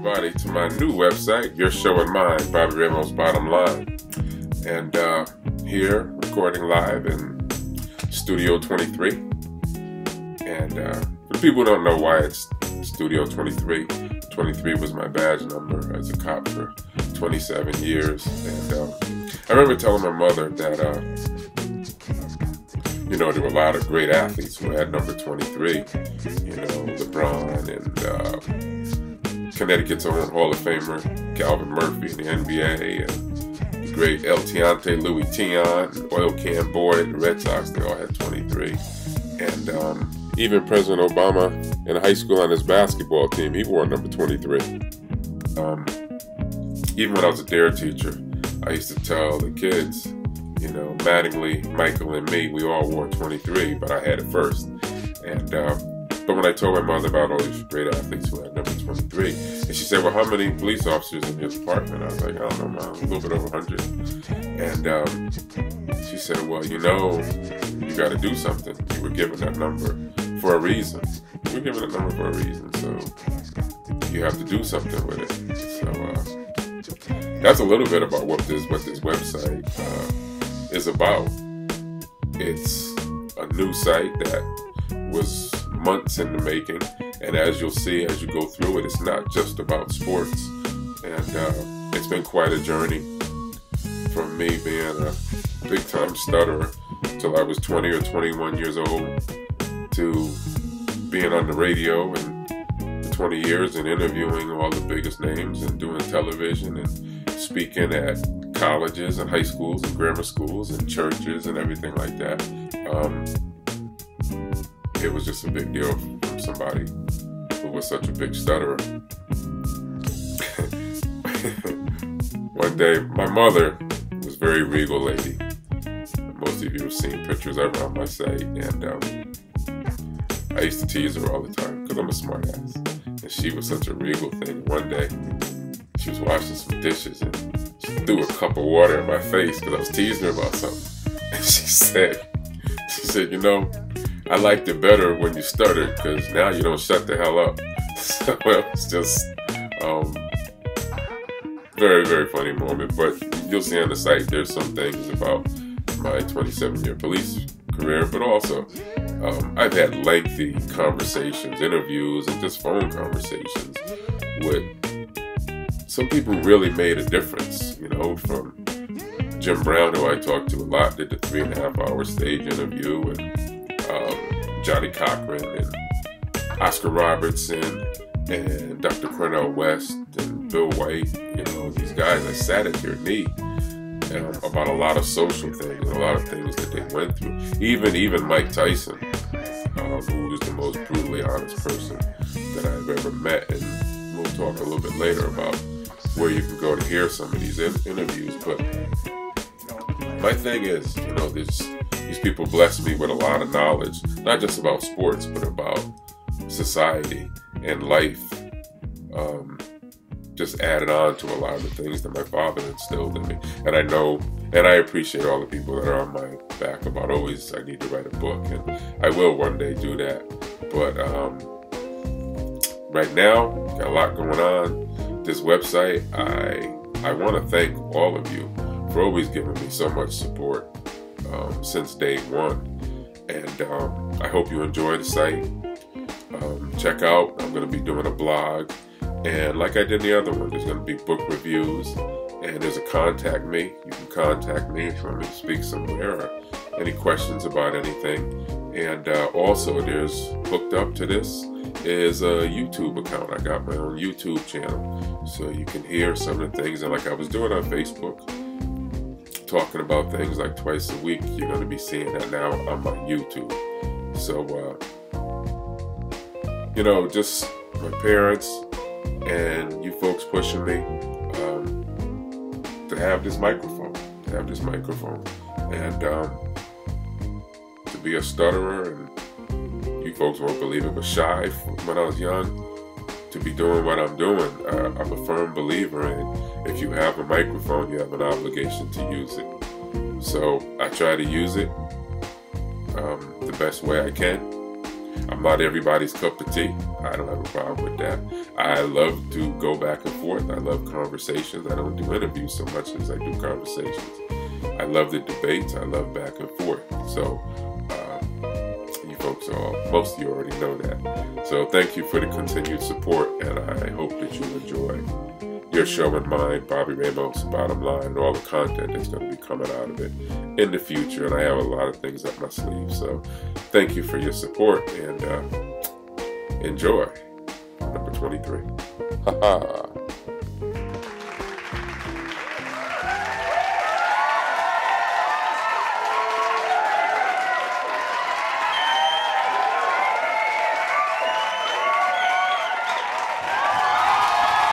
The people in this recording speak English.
everybody to my new website, Your Show and Mine, Bobby Ramos Bottom Line. And here, recording live in Studio 23. And for people who don't know why it's Studio 23, 23 was my badge number as a cop for 27 years. And I remember telling my mother that, there were a lot of great athletes who had number 23. LeBron and Connecticut's own Hall of Famer Calvin Murphy in the NBA, and the great El Tiante, Louis Tion, and Oil Can Boyd, the Red Sox, they all had 23. And even President Obama in high school on his basketball team, he wore number 23. Even when I was a DARE teacher, I used to tell the kids, Mattingly, Michael, and me, we all wore 23, but I had it first. And but when I told my mother about all these great athletes who had number 23, and she said, well, how many police officers in your department? I was like, I don't know, Mom, a little bit over 100. And she said, well, you got to do something. You were given that number for a reason. You were given that number for a reason, so you have to do something with it. So that's a little bit about what this website is about. It's a new site that was months in the making, and as you'll see as you go through it, it's not just about sports. And it's been quite a journey from me being a big-time stutterer till I was 20 or 21 years old to being on the radio and for 20 years and interviewing all the biggest names and doing television and speaking at colleges and high schools and grammar schools and churches and everything like that. It was just a big deal from somebody who was such a big stutterer. One day, my mother was a very regal lady. Most of you have seen pictures of her on my site, and I used to tease her all the time because I'm a smart ass. And she was such a regal thing. One day, she was washing some dishes and she threw a cup of water in my face because I was teasing her about something. And she said, I liked it better when you stuttered because now you don't shut the hell up. So it was just very, very funny moment. But you'll see on the site there's some things about my 27-year police career, but also I've had lengthy conversations, interviews, and just phone conversations with some people who really made a difference, from Jim Brown, who I talked to a lot, did the 3.5-hour stage interview, and Johnny Cochran, and Oscar Robertson, and Dr. Cornel West, and Bill White, these guys, I sat at their knee about a lot of social things, a lot of things that they went through. Even Mike Tyson, who is the most brutally honest person that I've ever met, and we'll talk a little bit later about where you can go to hear some of these interviews. But my thing is, these people bless me with a lot of knowledge, not just about sports, but about society and life. Just added on to a lot of the things that my father instilled in me. And I know, and I appreciate all the people that are on my back about always, I need to write a book, and I will one day do that. But right now, got a lot going on. This website, I want to thank all of you for always giving me so much support since day one. And I hope you enjoy the site. Check out, I'm going to be doing a blog. And like I did the other one, there's going to be book reviews. And there's a contact me. You can contact me if you want me to speak somewhere or any questions about anything. And also there's, hooked up to this is a YouTube account. I got my own YouTube channel. So you can hear some of the things. And like I was doing on Facebook, talking about things like twice a week, you're going to be seeing that now on my YouTube. So, just my parents and you folks pushing me to have this microphone, and to be a stutterer, and you folks won't believe it, but shy when I was young, to be doing what I'm doing. I'm a firm believer in if you have a microphone, you have an obligation to use it. So I try to use it the best way I can. I'm not everybody's cup of tea. I don't have a problem with that. I love to go back and forth. I love conversations. I don't do interviews so much as I do conversations. I love the debates. I love back and forth. So you folks most of you already know that. So thank you for the continued support, and I hope that you enjoy your show and mine, Bobby Ramos, Bottom Line, and all the content that's going to be coming out of it in the future. And I have a lot of things up my sleeve. So thank you for your support, and enjoy number 23. Ha ha.